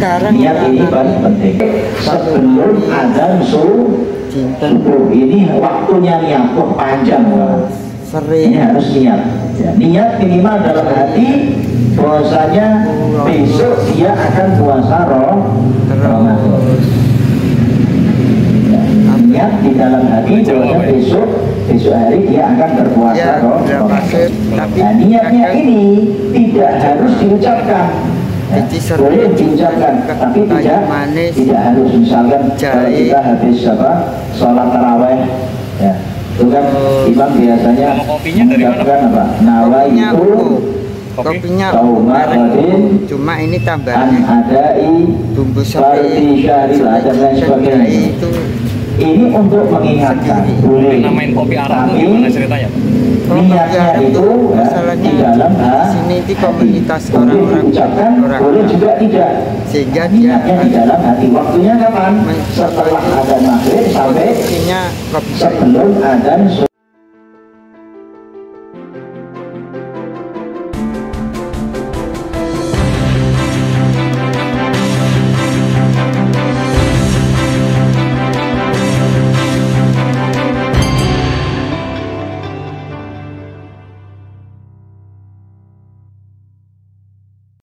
sekarang niat ini paling penting. Sebelum azan subuh ini waktunya niat panjang banget. Ini harus niat. Ya, niat minimal dalam hati bahwasanya besok dia akan puasa Ramadan. Niat di dalam hati bahwa besok hari dia akan berpuasa Ramadan. Nah, niatnya ini tidak harus diucapkan. Boleh diucapkan, tapi tidak harus. Misalkan kalau kita habis sholat taraweh, ya, itu kan imam biasanya mengucapkan apa? Nawaitu kopinya taumatin, cuma ini tambahan adai bumbu seperti syarilah dan lain sebagainya. Itu ini untuk mengingatkan, boleh. Namain kopi Arab itu gimana ceritanya? Niatnya itu masalahnya di dalam sini di komunitas boleh diucapkan, boleh juga tidak. Sehingga dia niatnya di dalam hati. Waktunya kapan? Setelah adzan maghrib sampai sebelum adzan